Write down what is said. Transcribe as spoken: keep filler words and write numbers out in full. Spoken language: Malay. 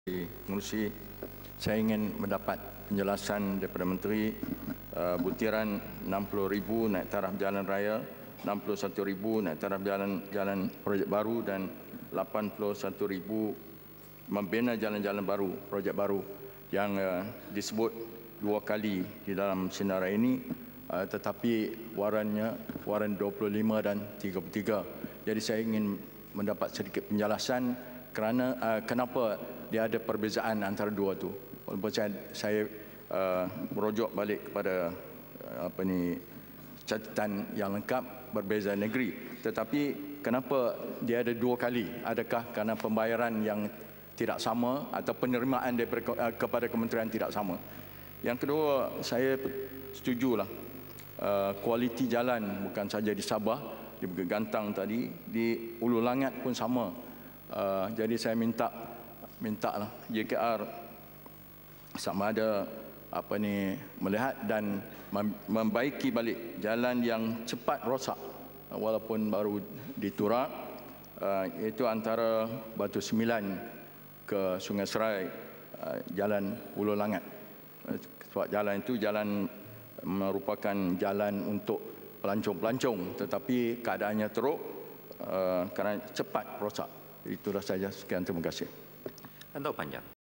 Pengerusi, saya ingin mendapat penjelasan daripada Menteri uh, butiran enam puluh ribu naik taraf jalan raya, enam puluh satu ribu naik taraf jalan jalan projek baru dan lapan puluh satu ribu membina jalan-jalan baru, projek baru yang uh, disebut dua kali di dalam senarai ini, uh, tetapi warannya waran dua puluh lima dan tiga puluh tiga. Jadi saya ingin mendapat sedikit penjelasan kerana uh, kenapa dia ada perbezaan antara dua tu. Walaupun saya, saya uh, merujuk balik kepada uh, apa ni catatan yang lengkap berbeza negeri, tetapi kenapa dia ada dua kali? Adakah kerana pembayaran yang tidak sama atau penerimaan daripada, uh, kepada kementerian tidak sama? Yang kedua, saya setujulah uh, kualiti jalan bukan saja di Sabah, di Bukit Gantang tadi, di Ulu Langat pun sama. Uh, jadi saya minta mintalah J K R sama ada apa ni melihat dan membaiki balik jalan yang cepat rosak walaupun baru diturak, uh, iaitu antara Batu Sembilan ke Sungai Serai, uh, jalan Ulu Langat. Sebab jalan itu jalan merupakan jalan untuk pelancong-pelancong, tetapi keadaannya teruk uh, kerana cepat rosak. Itulah saja. Sekian, terima kasih. Untuk panjang.